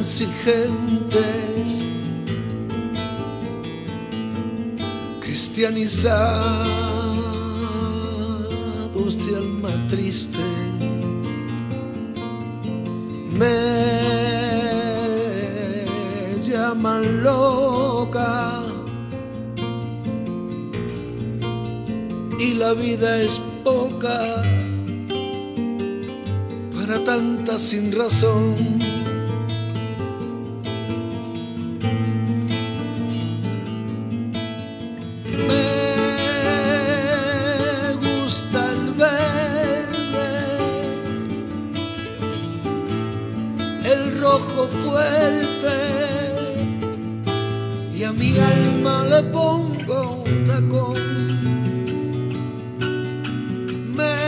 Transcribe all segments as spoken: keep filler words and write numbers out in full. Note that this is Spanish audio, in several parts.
intransigentes, cristianizados de alma triste, me llaman loca y la vida es poca para tanta sin razón. Me gusta el verde, el rojo fuerte, y a mi alma le pongo un tacón. Me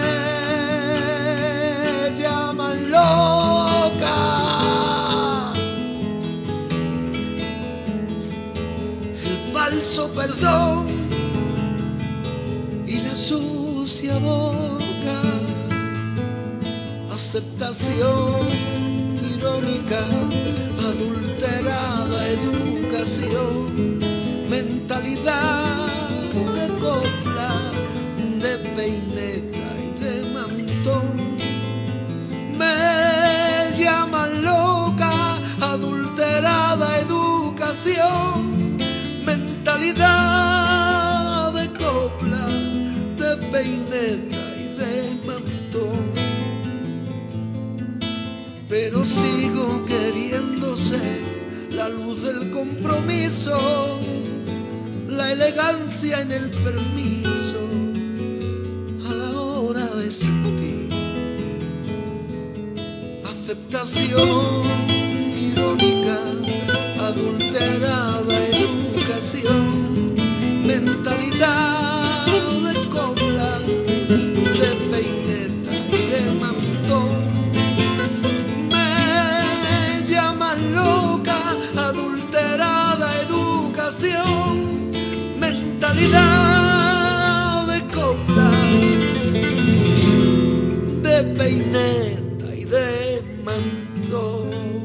llaman loca, el falso perdón y la sucia boca, aceptación irónica, adulterada educación, mentalidad de copla, de peineta y de mantón. Me llaman loca, adulterada educación, mentalidad de copla, de peineta y de mantón. Pero sigo queriendo ser la luz del compromiso, la elegancia en el permiso, a la hora de sentir aceptación irónica, adulterada educación, mentalidad de copla, de peineta y de mantón. Me llaman loca, adulterada educación, mentalidad de copla, de peineta y de mantón.